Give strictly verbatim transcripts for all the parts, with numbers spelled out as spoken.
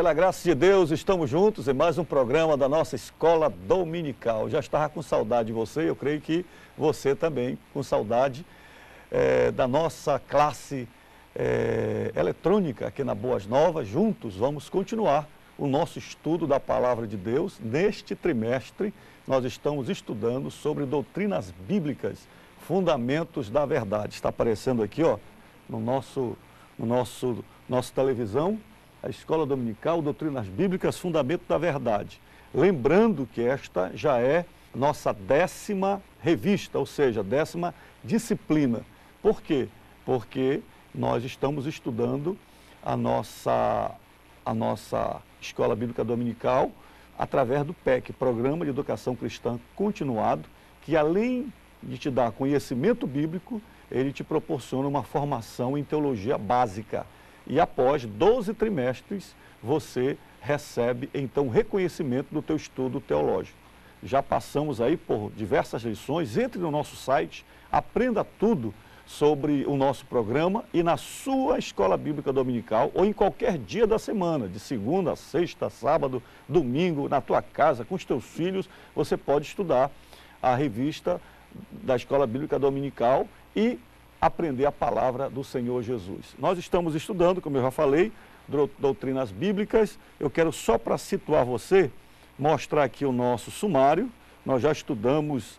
Pela graça de Deus, estamos juntos em mais um programa da nossa Escola Dominical. Já estava com saudade de você, eu creio que você também com saudade é, da nossa classe é, eletrônica aqui na Boas Novas. Juntos vamos continuar o nosso estudo da Palavra de Deus. Neste trimestre, nós estamos estudando sobre doutrinas bíblicas, fundamentos da verdade. Está aparecendo aqui, ó, no nosso, no nosso, nossa televisão, a Escola Dominical, Doutrinas Bíblicas, Fundamento da Verdade. Lembrando que esta já é nossa décima revista, ou seja, décima disciplina. Por quê? Porque nós estamos estudando a nossa, a nossa Escola Bíblica Dominical através do P E C, Programa de Educação Cristã Continuado, que além de te dar conhecimento bíblico, ele te proporciona uma formação em teologia básica. E após doze trimestres, você recebe, então, reconhecimento do teu estudo teológico. Já passamos aí por diversas lições. Entre no nosso site, aprenda tudo sobre o nosso programa e na sua Escola Bíblica Dominical ou em qualquer dia da semana, de segunda a sexta, sábado, domingo, na tua casa, com os teus filhos, você pode estudar a revista da Escola Bíblica Dominical e aprender a palavra do Senhor Jesus. Nós estamos estudando, como eu já falei, doutrinas bíblicas. Eu quero só para situar você, mostrar aqui o nosso sumário. Nós já estudamos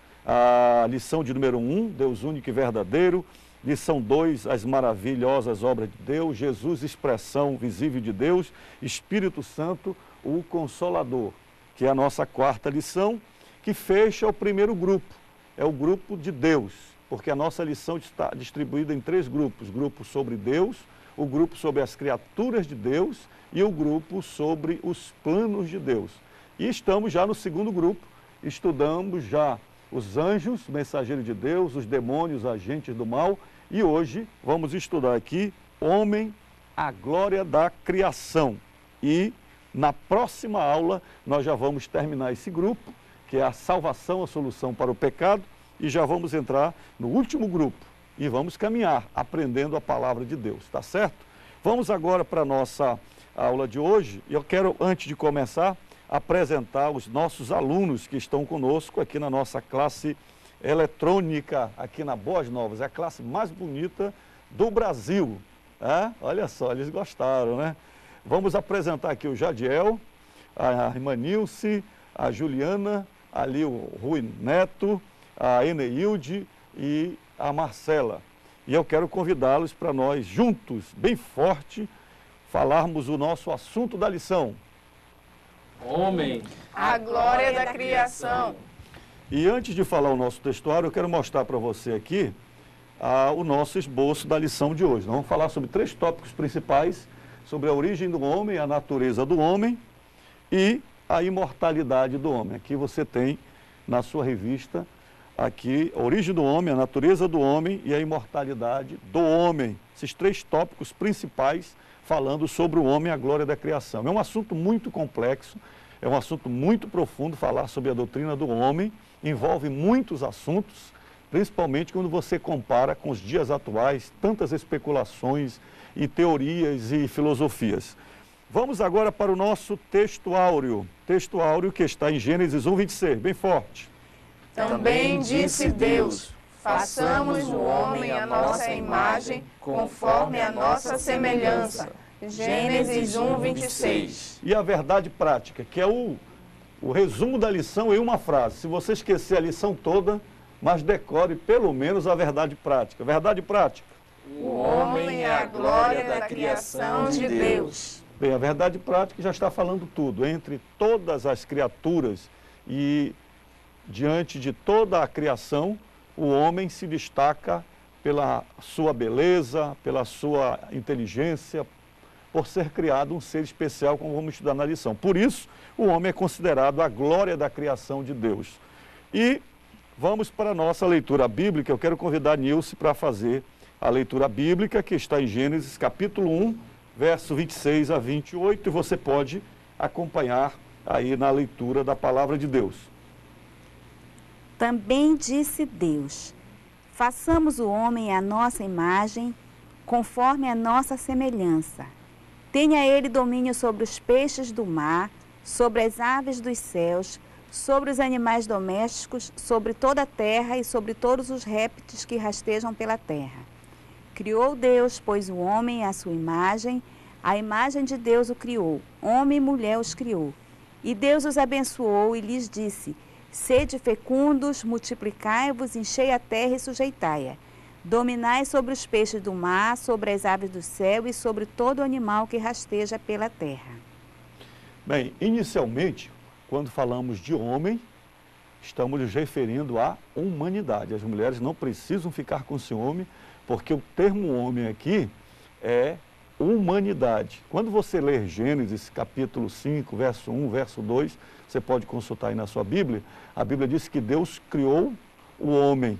a lição de número um, Deus único e verdadeiro. Lição dois, as maravilhosas obras de Deus. Jesus, expressão visível de Deus. Espírito Santo, o Consolador, que é a nossa quarta lição, que fecha o primeiro grupo. É o grupo de Deus. Porque a nossa lição está distribuída em três grupos. Grupo sobre Deus, o grupo sobre as criaturas de Deus e o grupo sobre os planos de Deus. E estamos já no segundo grupo, estudamos já os anjos, mensageiros de Deus, os demônios, agentes do mal. E hoje vamos estudar aqui homem, a glória da criação. E na próxima aula nós já vamos terminar esse grupo, que é a salvação, a solução para o pecado. E já vamos entrar no último grupo e vamos caminhar aprendendo a palavra de Deus, tá certo? Vamos agora para a nossa aula de hoje. Eu quero, antes de começar, apresentar os nossos alunos que estão conosco aqui na nossa classe eletrônica, aqui na Boas Novas. É a classe mais bonita do Brasil. É? Olha só, eles gostaram, né? Vamos apresentar aqui o Jadiel, a irmã Nilce, a Juliana, ali o Rui Neto, a Eneilde e a Marcela. E eu quero convidá-los para nós juntos, bem forte, falarmos o nosso assunto da lição. Homem, a glória da criação. E antes de falar o nosso textuário, eu quero mostrar para você aqui ah, o nosso esboço da lição de hoje. Nós vamos falar sobre três tópicos principais, sobre a origem do homem, a natureza do homem e a imortalidade do homem. Aqui você tem na sua revista aqui, a origem do homem, a natureza do homem e a imortalidade do homem. Esses três tópicos principais falando sobre o homem e a glória da criação. É um assunto muito complexo, é um assunto muito profundo falar sobre a doutrina do homem, envolve muitos assuntos, principalmente quando você compara com os dias atuais, tantas especulações e teorias e filosofias. Vamos agora para o nosso textuário, textuário que está em Gênesis um, vinte e seis, bem forte. Também disse Deus, façamos o homem à nossa imagem, conforme a nossa semelhança. Gênesis um, vinte e seis. E a verdade prática, que é o, o resumo da lição em uma frase. Se você esquecer a lição toda, mas decore pelo menos a verdade prática. Verdade prática. O homem é a glória da criação de Deus. Bem, a verdade prática já está falando tudo. Entre todas as criaturas e diante de toda a criação, o homem se destaca pela sua beleza, pela sua inteligência, por ser criado um ser especial, como vamos estudar na lição. Por isso, o homem é considerado a glória da criação de Deus. E vamos para a nossa leitura bíblica. Eu quero convidar a Nilce para fazer a leitura bíblica, que está em Gênesis, capítulo um, verso vinte e seis a vinte e oito, e você pode acompanhar aí na leitura da palavra de Deus. Também disse Deus, façamos o homem à nossa imagem, conforme a nossa semelhança, Tenha ele domínio sobre os peixes do mar, sobre as aves dos céus, sobre os animais domésticos, sobre toda a terra e sobre todos os répteis que rastejam pela terra. Criou Deus, pois, o homem à sua imagem, a imagem de Deus o criou, homem e mulher os criou. E Deus os abençoou e lhes disse: sede fecundos, multiplicai-vos, enchei a terra e sujeitai-a. Dominai sobre os peixes do mar, sobre as aves do céu e sobre todo animal que rasteja pela terra. Bem, inicialmente, quando falamos de homem, estamos nos referindo à humanidade. As mulheres não precisam ficar com ciúme, porque o termo homem aqui é humanidade. Quando você ler Gênesis capítulo cinco, verso um, verso dois, você pode consultar aí na sua Bíblia, a Bíblia diz que Deus criou o homem,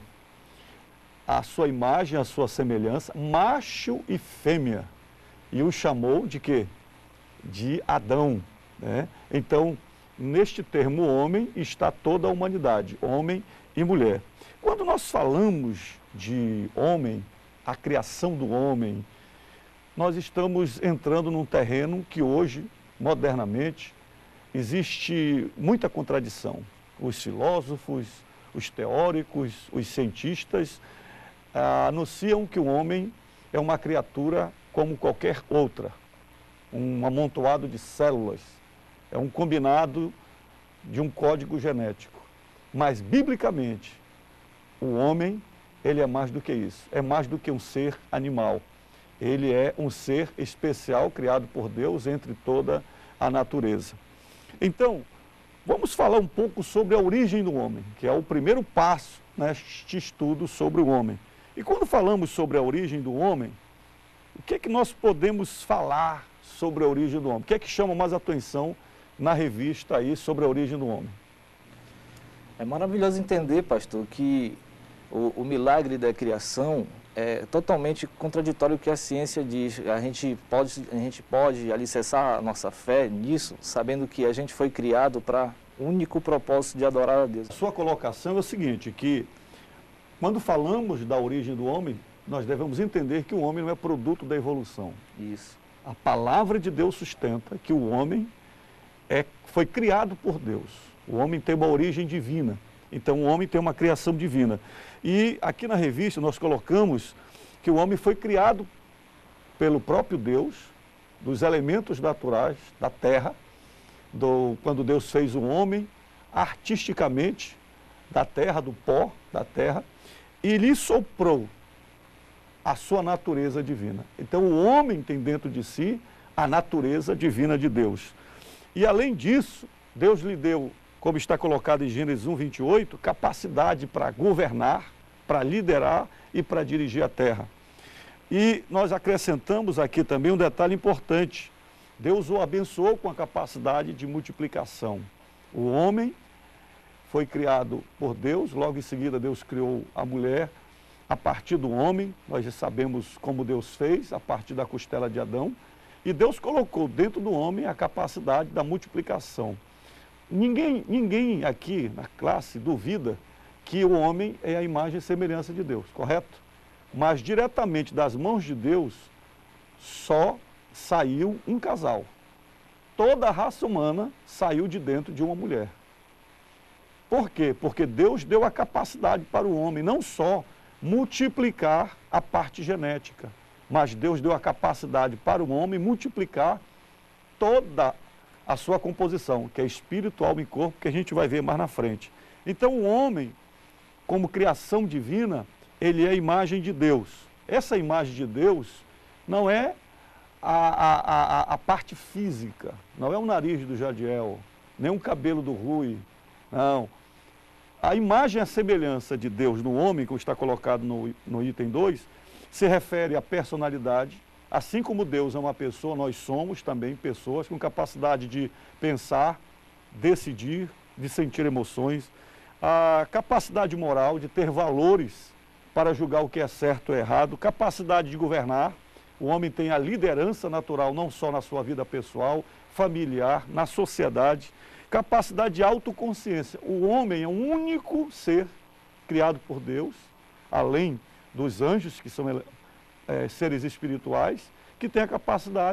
a sua imagem, a sua semelhança, macho e fêmea, e o chamou de quê? De Adão, né? Então, neste termo homem está toda a humanidade, homem e mulher. Quando nós falamos de homem, a criação do homem, nós estamos entrando num terreno que hoje, modernamente, existe muita contradição. Os filósofos, os teóricos, os cientistas ah, anunciam que o homem é uma criatura como qualquer outra, um amontoado de células, é um combinado de um código genético. Mas, biblicamente, o homem, ele é mais do que isso, é mais do que um ser animal. Ele é um ser especial criado por Deus entre toda a natureza. Então, vamos falar um pouco sobre a origem do homem, que é o primeiro passo neste estudo sobre o homem. E quando falamos sobre a origem do homem, o que é que nós podemos falar sobre a origem do homem? O que é que chama mais atenção na revista aí sobre a origem do homem? É maravilhoso entender, pastor, que o, o milagre da criação é totalmente contraditório com o que a ciência diz. A gente pode, a gente pode alicerçar a nossa fé nisso, sabendo que a gente foi criado para o único propósito de adorar a Deus. A sua colocação é o seguinte, que quando falamos da origem do homem, nós devemos entender que o homem não é produto da evolução. Isso. A palavra de Deus sustenta que o homem é, foi criado por Deus. O homem tem uma origem divina. Então, o homem tem uma criação divina. E aqui na revista nós colocamos que o homem foi criado pelo próprio Deus, dos elementos naturais da terra, do, quando Deus fez o homem artisticamente da terra, do pó da terra, e lhe soprou a sua natureza divina. Então, o homem tem dentro de si a natureza divina de Deus. E, além disso, Deus lhe deu, como está colocado em Gênesis um, vinte e oito, capacidade para governar, para liderar e para dirigir a terra. E nós acrescentamos aqui também um detalhe importante. Deus o abençoou com a capacidade de multiplicação. O homem foi criado por Deus, logo em seguida Deus criou a mulher. A partir do homem, nós já sabemos como Deus fez, a partir da costela de Adão. E Deus colocou dentro do homem a capacidade da multiplicação. Ninguém, ninguém aqui na classe duvida que o homem é a imagem e semelhança de Deus, correto? Mas diretamente das mãos de Deus, só saiu um casal. Toda a raça humana saiu de dentro de uma mulher. Por quê? Porque Deus deu a capacidade para o homem, não só multiplicar a parte genética, mas Deus deu a capacidade para o homem multiplicar toda a sua composição, que é espírito, alma e corpo, que a gente vai ver mais na frente. Então o homem, como criação divina, ele é a imagem de Deus. Essa imagem de Deus não é a, a, a, a parte física, não é o nariz do Jadiel, nem o cabelo do Rui, não. A imagem e a semelhança de Deus no homem, como está colocado no, no item dois, se refere à personalidade. Assim como Deus é uma pessoa, nós somos também pessoas com capacidade de pensar, decidir, de sentir emoções, a capacidade moral de ter valores para julgar o que é certo ou errado, capacidade de governar. O homem tem a liderança natural não só na sua vida pessoal, familiar, na sociedade, capacidade de autoconsciência. O homem é o único ser criado por Deus, além dos anjos, que são é, seres espirituais, que tem a capacidade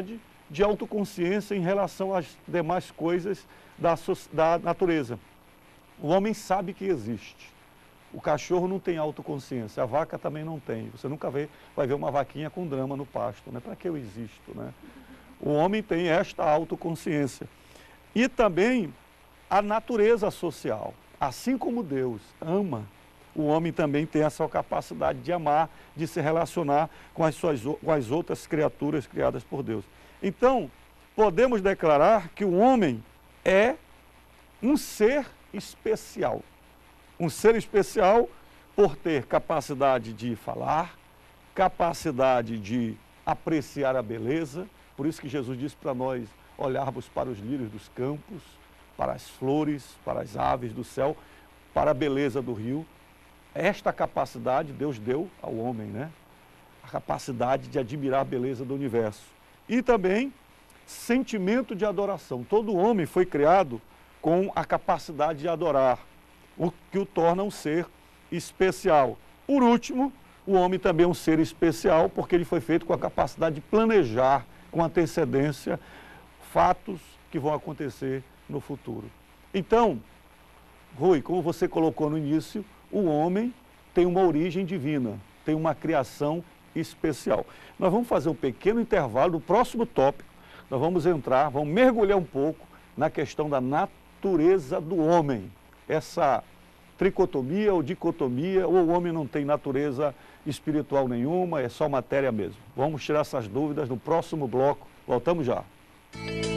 de autoconsciência em relação às demais coisas da, da natureza. O homem sabe que existe. O cachorro não tem autoconsciência, a vaca também não tem. Você nunca vê, vai ver uma vaquinha com drama no pasto, né? Para que eu existo, né? O homem tem esta autoconsciência. E também a natureza social. Assim como Deus ama, o homem também tem essa capacidade de amar, de se relacionar com as, suas, com as outras criaturas criadas por Deus. Então, podemos declarar que o homem é um ser especial. Um ser especial por ter capacidade de falar, capacidade de apreciar a beleza. Por isso que Jesus disse para nós olharmos para os lírios dos campos, para as flores, para as aves do céu, para a beleza do rio. Esta capacidade Deus deu ao homem, né? A capacidade de admirar a beleza do universo. E também sentimento de adoração. Todo homem foi criado com a capacidade de adorar, o que o torna um ser especial. Por último, o homem também é um ser especial porque ele foi feito com a capacidade de planejar com antecedência fatos que vão acontecer no futuro. Então, Rui, como você colocou no início, o homem tem uma origem divina, tem uma criação especial. Nós vamos fazer um pequeno intervalo. No próximo tópico, nós vamos entrar, vamos mergulhar um pouco na questão da natureza do homem. Essa tricotomia ou dicotomia, ou o homem não tem natureza espiritual nenhuma, é só matéria mesmo. Vamos tirar essas dúvidas no próximo bloco. Voltamos já.